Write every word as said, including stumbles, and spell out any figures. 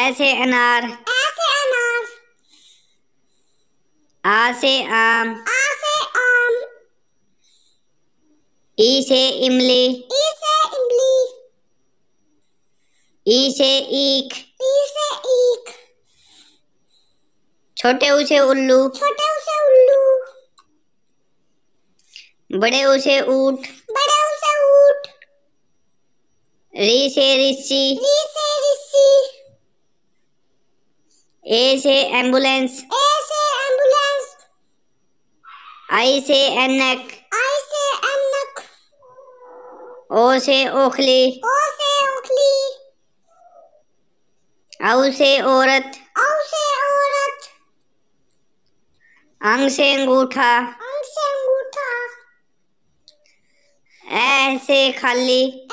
से अनार। ए से अनार। आ से आम। आ से आम। ई से इमली। ई से इमली। ई से ईख। ई से ईख। छोटे ऊ से उल्लू। छोटे ऊ से उल्लू। बड़े ऊ से ऊंट। बड़े ऊ से ऊंट। री से ऋषि। री से ऋषि। ए से एम्बुलेंस। ए से एम्बुलेंस। आई से ऐनक। आई से ऐनक। ओ से ओखली। ओ से ओखली। औ से औरत। औ से औरत। अंग से अंगूठा। अंग से अंगूठा। ऐ से खाली।